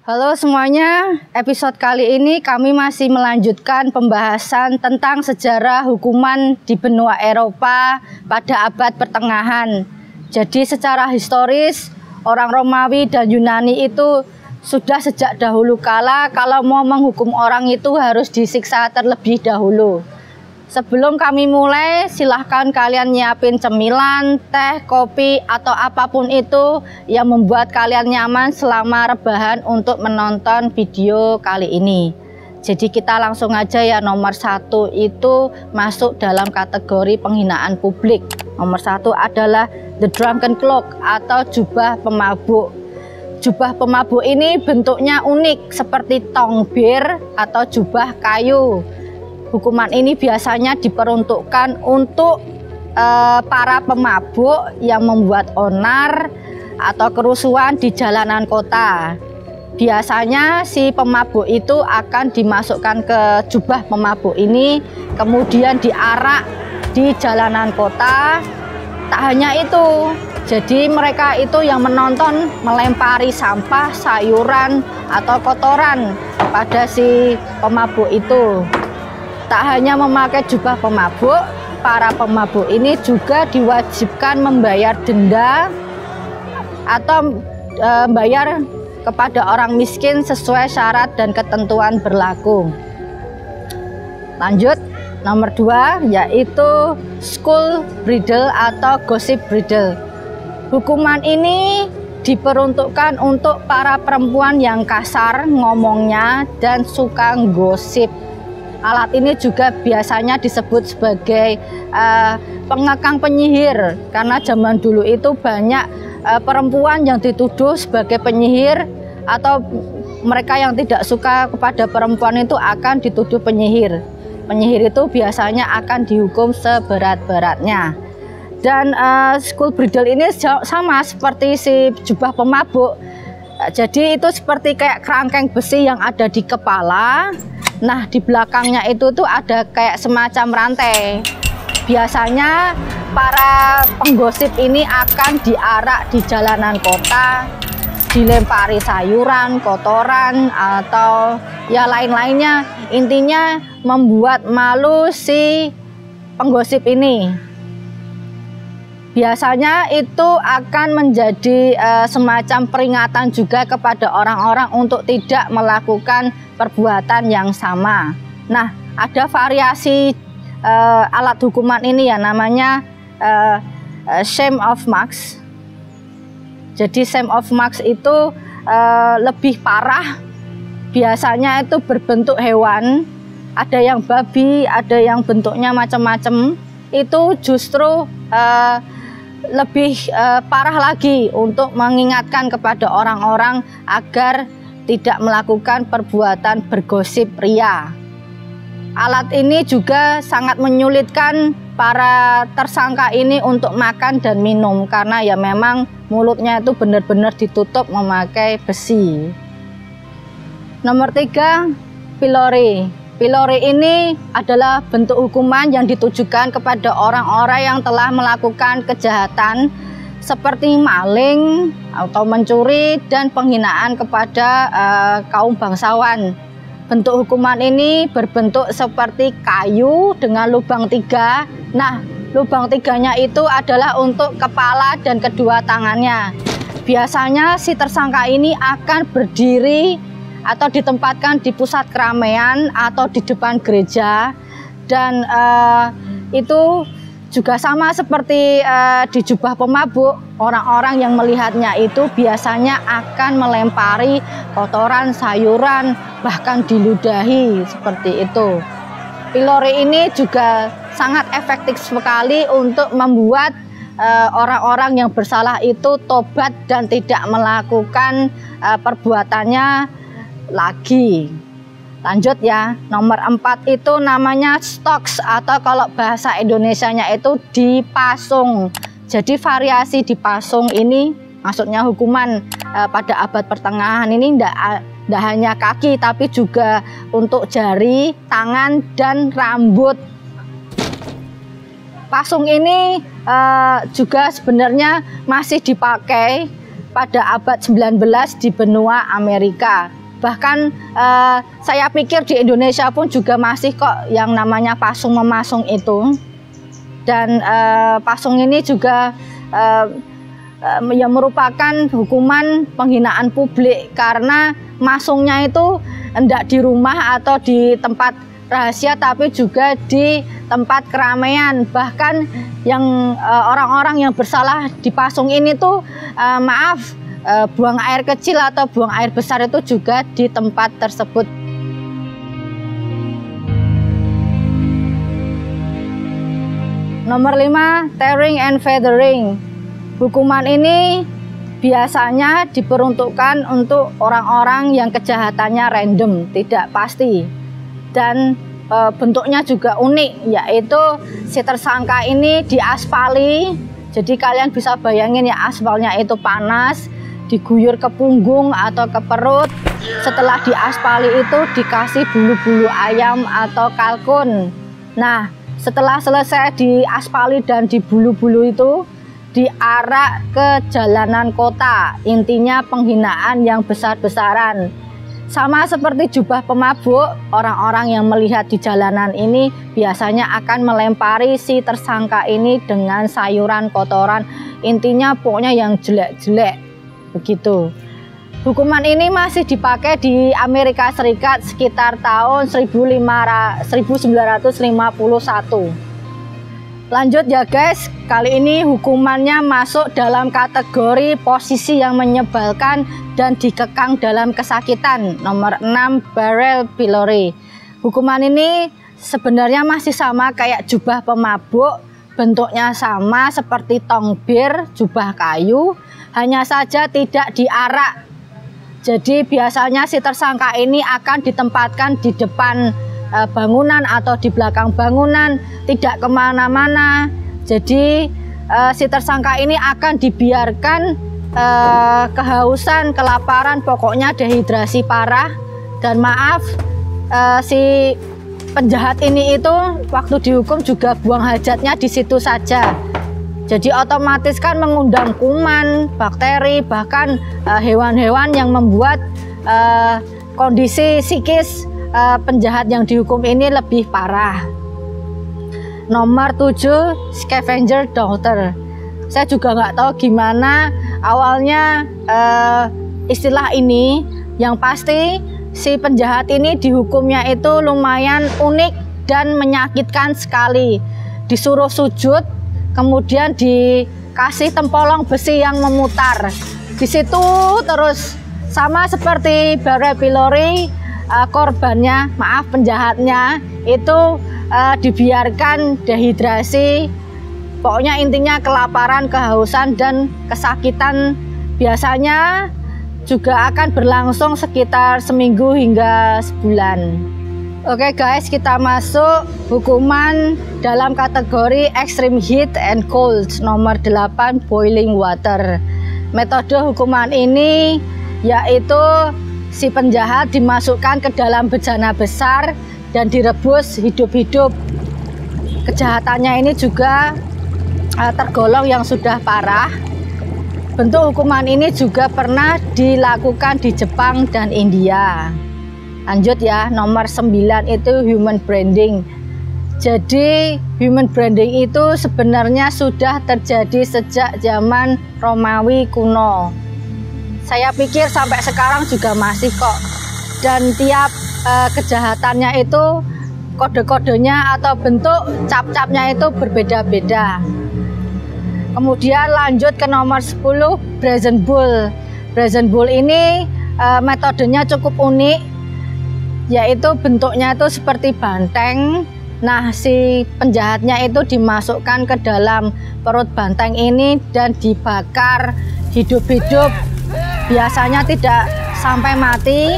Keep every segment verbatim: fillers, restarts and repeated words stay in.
Halo semuanya, episode kali ini kami masih melanjutkan pembahasan tentang sejarah hukuman di benua Eropa pada abad pertengahan. Jadi secara historis, orang Romawi dan Yunani itu sudah sejak dahulu kala kalau mau menghukum orang itu harus disiksa terlebih dahulu. Sebelum kami mulai, silahkan kalian nyiapin cemilan, teh, kopi, atau apapun itu yang membuat kalian nyaman selama rebahan untuk menonton video kali ini. Jadi kita langsung aja ya, nomor satu itu masuk dalam kategori penghinaan publik. Nomor satu adalah The Drunken Cloak atau jubah pemabuk. Jubah pemabuk ini bentuknya unik seperti tong bir atau jubah kayu. Hukuman ini biasanya diperuntukkan untuk uh, para pemabuk yang membuat onar atau kerusuhan di jalanan kota. Biasanya si pemabuk itu akan dimasukkan ke jubah pemabuk ini, kemudian diarak di jalanan kota. Tak hanya itu, jadi mereka itu yang menonton melempari sampah, sayuran, atau kotoran pada si pemabuk itu. Tak hanya memakai jubah pemabuk, para pemabuk ini juga diwajibkan membayar denda atau e, bayar kepada orang miskin sesuai syarat dan ketentuan berlaku. Lanjut, nomor dua yaitu school bridle atau gossip bridle. Hukuman ini diperuntukkan untuk para perempuan yang kasar ngomongnya dan suka gosip. Alat ini juga biasanya disebut sebagai uh, pengekang penyihir, karena zaman dulu itu banyak uh, perempuan yang dituduh sebagai penyihir, atau mereka yang tidak suka kepada perempuan itu akan dituduh penyihir. Penyihir itu biasanya akan dihukum seberat-beratnya. Dan uh, school bridle ini sama seperti si jubah pemabuk. Jadi itu seperti kayak kerangkeng besi yang ada di kepala. Nah, di belakangnya itu tuh ada kayak semacam rantai. Biasanya para penggosip ini akan diarak di jalanan kota, dilempari sayuran, kotoran, atau ya lain-lainnya. Intinya membuat malu si penggosip ini. Biasanya itu akan menjadi uh, semacam peringatan juga kepada orang-orang untuk tidak melakukan perbuatan yang sama. Nah, ada variasi uh, alat hukuman ini ya, namanya uh, uh, shame of marks. Jadi shame of marks itu uh, lebih parah. Biasanya itu berbentuk hewan, ada yang babi, ada yang bentuknya macam-macam. Itu justru uh, lebih uh, parah lagi untuk mengingatkan kepada orang-orang agar tidak melakukan perbuatan bergosip ria. Alat ini juga sangat menyulitkan para tersangka ini untuk makan dan minum, karena ya memang mulutnya itu benar-benar ditutup memakai besi. Nomor tiga, pillory. Pillory ini adalah bentuk hukuman yang ditujukan kepada orang-orang yang telah melakukan kejahatan seperti maling atau mencuri dan penghinaan kepada uh, kaum bangsawan. Bentuk hukuman ini berbentuk seperti kayu dengan lubang tiga. Nah, lubang tiganya itu adalah untuk kepala dan kedua tangannya. Biasanya si tersangka ini akan berdiri atau ditempatkan di pusat keramaian atau di depan gereja, dan uh, itu juga sama seperti uh, di jubah pemabuk. Orang-orang yang melihatnya itu biasanya akan melempari kotoran, sayuran, bahkan diludahi seperti itu. Pillory ini juga sangat efektif sekali untuk membuat orang-orang uh, yang bersalah itu tobat dan tidak melakukan uh, perbuatannya lagi. Lanjut ya, nomor empat itu namanya stocks, atau kalau bahasa Indonesianya itu dipasung. Jadi variasi dipasung ini maksudnya hukuman eh, pada abad pertengahan ini tidak tidak hanya kaki tapi juga untuk jari, tangan, dan rambut. Pasung ini eh, juga sebenarnya masih dipakai pada abad sembilan belas di benua Amerika. Bahkan eh, saya pikir di Indonesia pun juga masih kok yang namanya pasung memasung itu. Dan eh, pasung ini juga eh, eh, yang merupakan hukuman penghinaan publik, karena masungnya itu hendak di rumah atau di tempat rahasia, tapi juga di tempat keramaian. Bahkan yang orang-orang uh, yang bersalah dipasung ini tuh uh, maaf uh, buang air kecil atau buang air besar itu juga di tempat tersebut. Nomor lima, tearing and feathering. Hukuman ini biasanya diperuntukkan untuk orang-orang yang kejahatannya random, tidak pasti. Dan e, bentuknya juga unik, yaitu si tersangka ini diaspali. Jadi kalian bisa bayangin ya, aspalnya itu panas, diguyur ke punggung atau ke perut. Setelah diaspali itu dikasih bulu-bulu ayam atau kalkun. Nah, setelah selesai diaspali dan dibulu-bulu itu, diarak ke jalanan kota. Intinya penghinaan yang besar-besaran. Sama seperti jubah pemabuk, orang-orang yang melihat di jalanan ini biasanya akan melempari si tersangka ini dengan sayuran, kotoran, intinya pokoknya yang jelek-jelek begitu. Hukuman ini masih dipakai di Amerika Serikat sekitar tahun seribu sembilan ratus lima puluh satu. Lanjut ya guys, kali ini hukumannya masuk dalam kategori posisi yang menyebalkan dan dikekang dalam kesakitan. Nomor enam, barrel pillory. Hukuman ini sebenarnya masih sama kayak jubah pemabuk, bentuknya sama seperti tong bir, jubah kayu, hanya saja tidak diarak. Jadi biasanya si tersangka ini akan ditempatkan di depan bangunan atau di belakang bangunan, tidak kemana-mana. Jadi uh, si tersangka ini akan dibiarkan uh, kehausan, kelaparan, pokoknya dehidrasi parah. Dan maaf, uh, si penjahat ini itu waktu dihukum juga buang hajatnya di situ saja. Jadi otomatis kan mengundang kuman, bakteri, bahkan hewan-hewan uh, yang membuat uh, kondisi psikis Uh, penjahat yang dihukum ini lebih parah. Nomor tujuh, scavenger daughter. Saya juga nggak tahu gimana awalnya uh, istilah ini. Yang pasti si penjahat ini dihukumnya itu lumayan unik dan menyakitkan sekali. Disuruh sujud, kemudian dikasih tempolong besi yang memutar. Di situ terus sama seperti barrel pillory. Uh, korbannya, maaf penjahatnya itu uh, dibiarkan dehidrasi, pokoknya intinya kelaparan, kehausan, dan kesakitan. Biasanya juga akan berlangsung sekitar seminggu hingga sebulan. Oke guys, kita masuk hukuman dalam kategori extreme heat and cold. Nomor delapan, boiling water. Metode hukuman ini yaitu si penjahat dimasukkan ke dalam bejana besar dan direbus hidup-hidup. Kejahatannya ini juga uh, tergolong yang sudah parah. Bentuk hukuman ini juga pernah dilakukan di Jepang dan India. Lanjut ya, nomor sembilan itu human branding. Jadi human branding itu sebenarnya sudah terjadi sejak zaman Romawi kuno. Saya pikir sampai sekarang juga masih kok. Dan tiap uh, kejahatannya itu kode-kodenya atau bentuk cap-capnya itu berbeda-beda. Kemudian lanjut ke nomor sepuluh, brazen bull. Brazen bull ini uh, metodenya cukup unik, yaitu bentuknya itu seperti banteng. Nah, si penjahatnya itu dimasukkan ke dalam perut banteng ini dan dibakar hidup-hidup. Biasanya tidak sampai mati,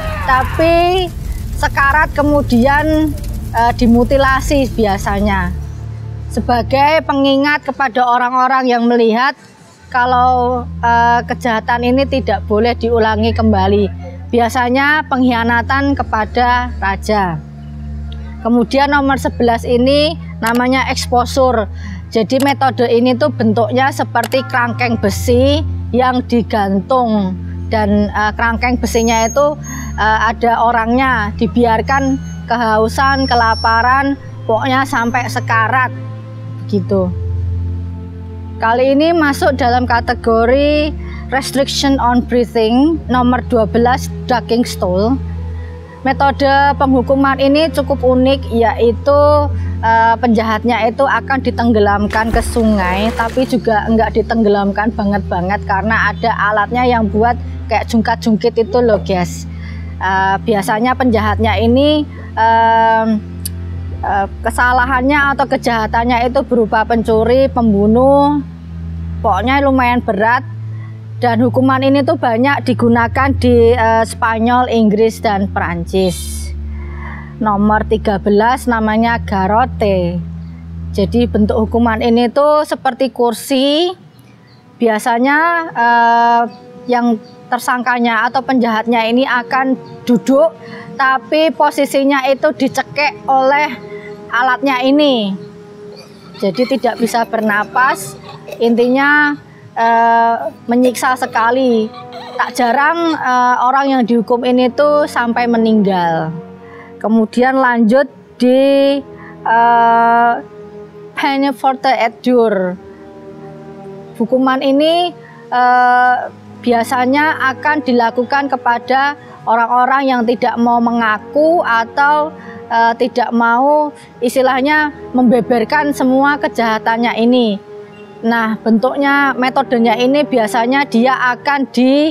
tapi sekarat kemudian e, dimutilasi biasanya. Sebagai pengingat kepada orang-orang yang melihat kalau e, kejahatan ini tidak boleh diulangi kembali. Biasanya pengkhianatan kepada raja. Kemudian nomor sebelas ini namanya exposure. Jadi metode ini tuh bentuknya seperti kerangkeng besi yang digantung dan uh, kerangkeng besinya itu uh, ada orangnya, dibiarkan kehausan, kelaparan, pokoknya sampai sekarat gitu. Kali ini masuk dalam kategori restriction on breathing nomor dua belas, ducking stool. Metode penghukuman ini cukup unik, yaitu uh, penjahatnya itu akan ditenggelamkan ke sungai, tapi juga enggak ditenggelamkan banget-banget karena ada alatnya yang buat kayak jungkat-jungkit itu loh guys. Uh, biasanya penjahatnya ini uh, uh, kesalahannya atau kejahatannya itu berupa pencuri, pembunuh, pokoknya lumayan berat. Dan hukuman ini tuh banyak digunakan di uh, Spanyol, Inggris, dan Perancis. Nomor tiga belas namanya garrote. Jadi bentuk hukuman ini tuh seperti kursi. Biasanya uh, yang tersangkanya atau penjahatnya ini akan duduk, tapi posisinya itu dicekek oleh alatnya ini. Jadi tidak bisa bernapas. Intinya Uh, menyiksa sekali. Tak jarang uh, orang yang dihukum ini tuh sampai meninggal. Kemudian lanjut di uh, peine forte et dure. Hukuman ini uh, biasanya akan dilakukan kepada orang-orang yang tidak mau mengaku atau uh, tidak mau istilahnya membeberkan semua kejahatannya ini. Nah, bentuknya, metodenya ini biasanya dia akan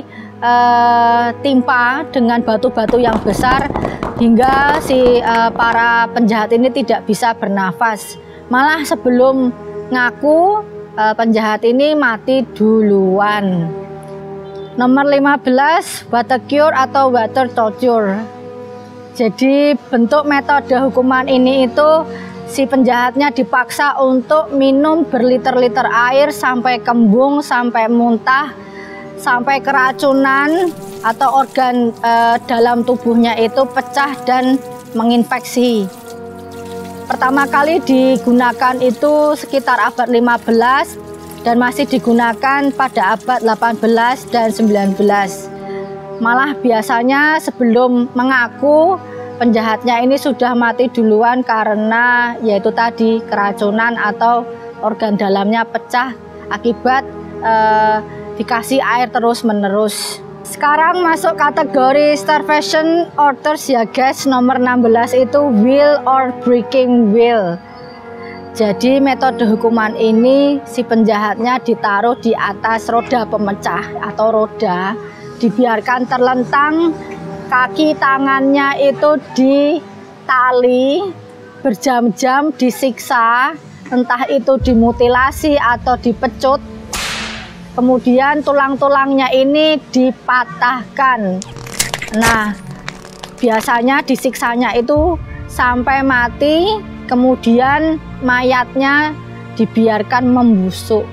ditimpa dengan batu-batu yang besar hingga si uh, para penjahat ini tidak bisa bernafas. Malah sebelum ngaku, uh, penjahat ini mati duluan. Nomor lima belas, water cure atau water torture. Jadi bentuk metode hukuman ini itu si penjahatnya dipaksa untuk minum berliter-liter air sampai kembung, sampai muntah, sampai keracunan atau organ e, dalam tubuhnya itu pecah dan menginfeksi. Pertama kali digunakan itu sekitar abad lima belas dan masih digunakan pada abad delapan belas dan sembilan belas. Malah biasanya sebelum mengaku, penjahatnya ini sudah mati duluan karena yaitu tadi keracunan atau organ dalamnya pecah akibat eh, dikasih air terus-menerus. Sekarang masuk kategori starvation orders ya guys. Nomor enam belas itu will or breaking will. Jadi metode hukuman ini si penjahatnya ditaruh di atas roda pemecah atau roda, dibiarkan terlentang, kaki tangannya itu ditali, berjam-jam disiksa, entah itu dimutilasi atau dipecut. Kemudian tulang-tulangnya ini dipatahkan. Nah, biasanya disiksanya itu sampai mati, kemudian mayatnya dibiarkan membusuk.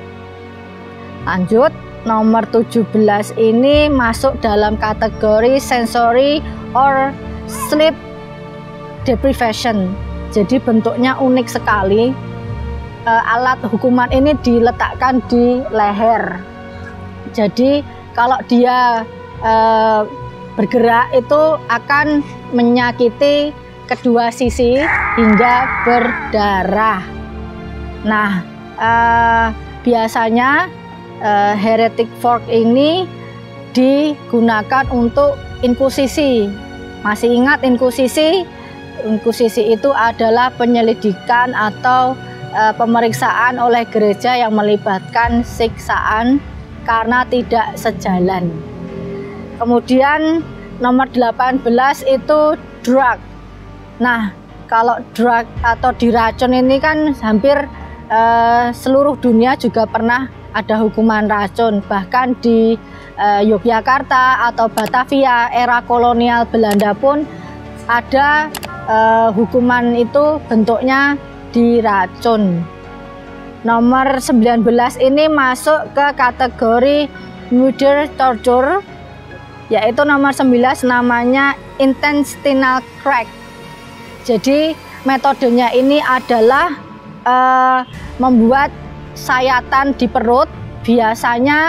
Lanjut. Nomor tujuh belas ini masuk dalam kategori sensory or sleep deprivation. Jadi bentuknya unik sekali. E, alat hukuman ini diletakkan di leher. Jadi kalau dia e, bergerak itu akan menyakiti kedua sisi hingga berdarah. Nah, e, biasanya Uh, heretic fork ini digunakan untuk inkusisi. Masih ingat inkusisi? Inkusisi itu adalah penyelidikan atau uh, pemeriksaan oleh gereja yang melibatkan siksaan karena tidak sejalan. Kemudian nomor delapan belas itu drug. Nah, kalau drug atau diracun ini kan hampir uh, seluruh dunia juga pernah ada hukuman racun. Bahkan di uh, Yogyakarta atau Batavia era kolonial Belanda pun ada uh, hukuman itu bentuknya diracun. Nomor sembilan belas ini masuk ke kategori murder torture, yaitu nomor sembilan namanya intestinal crack. Jadi metodenya ini adalah uh, membuat sayatan di perut, biasanya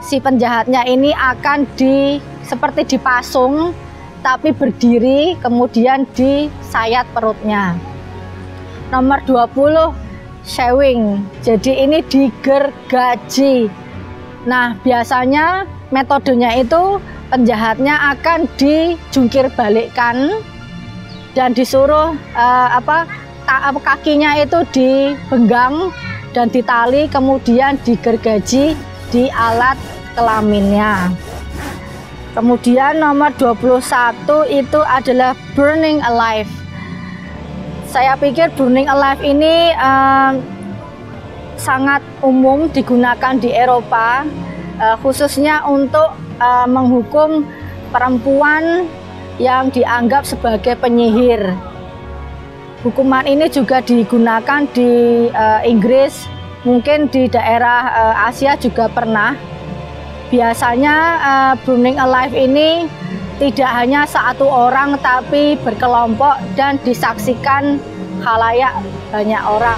si penjahatnya ini akan di seperti dipasung tapi berdiri, kemudian disayat perutnya. Nomor dua puluh, shewing. Jadi ini digergaji. Nah, biasanya metodenya itu penjahatnya akan dijungkir balikkan dan disuruh uh, apa ta, kakinya itu dibenggang dan ditali, kemudian digergaji di alat kelaminnya. Kemudian nomor dua puluh satu itu adalah burning alive. Saya pikir burning alive ini uh, sangat umum digunakan di Eropa, uh, khususnya untuk uh, menghukum perempuan yang dianggap sebagai penyihir. Hukuman ini juga digunakan di uh, Inggris, mungkin di daerah uh, Asia juga pernah. Biasanya uh, burning alive ini tidak hanya satu orang tapi berkelompok dan disaksikan khalayak banyak orang.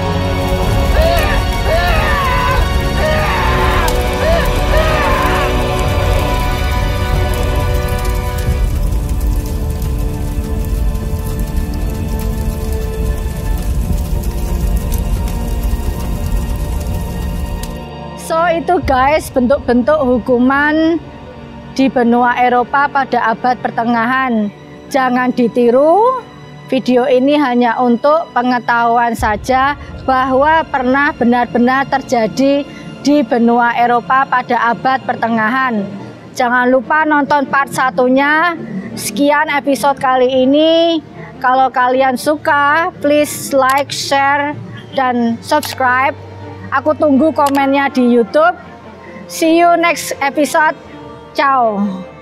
So itu guys, bentuk-bentuk hukuman di benua Eropa pada abad pertengahan. Jangan ditiru, video ini hanya untuk pengetahuan saja bahwa pernah benar-benar terjadi di benua Eropa pada abad pertengahan. Jangan lupa nonton part satunya. Sekian episode kali ini. Kalau kalian suka, please like, share, dan subscribe. Aku tunggu komennya di YouTube. See you next episode. Ciao.